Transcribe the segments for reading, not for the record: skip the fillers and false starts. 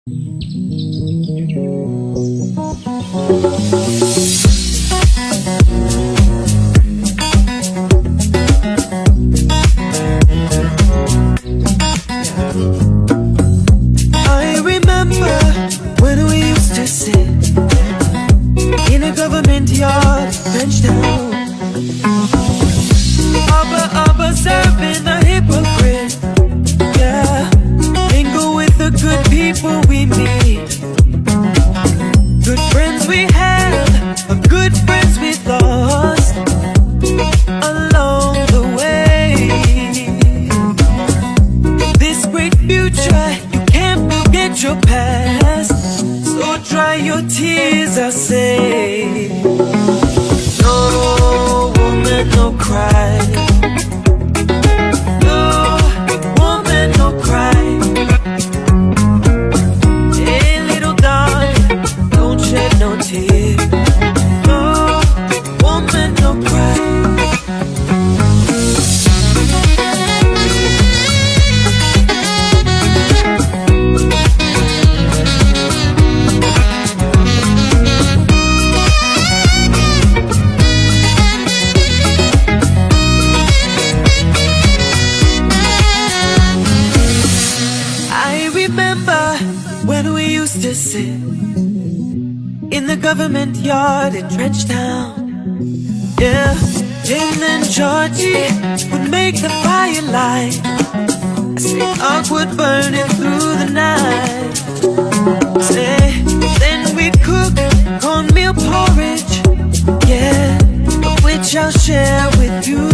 I remember when we used to sit in a government yard, bench down, observing the hypocrite. Yeah, mingle with the good people we meet. Good friends we had, but good friends we lost along the way. This great future, you can't forget your past, so dry your tears, I say. No woman, no cry. No woman, no cry. Hey little darling, don't shed no tear. No woman, no cry. When we used to sit in the government yard in Trenchtown, yeah, and then Georgie would make the fire light. I say awkward burning through the night. Say, then we'd cook cornmeal porridge, yeah, which I'll share with you.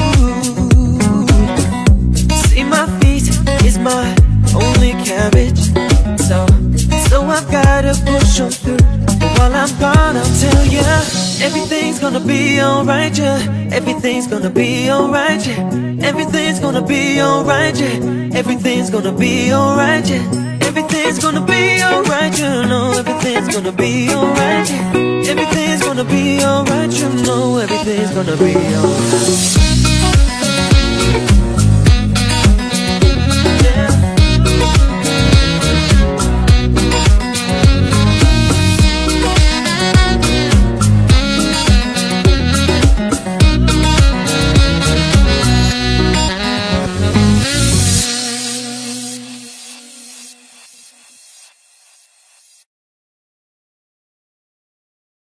See, my feet is my only carriage, so I've gotta push on through. While I'm gone, I'll tell ya, everything's gonna be alright, yeah. Everything's gonna be alright, yeah. Everything's gonna be alright, yeah. Everything's gonna be alright, yeah. Everything's gonna be alright, you know. Everything's gonna be alright, yeah. Everything's gonna be alright, you know. Everything's gonna be alright.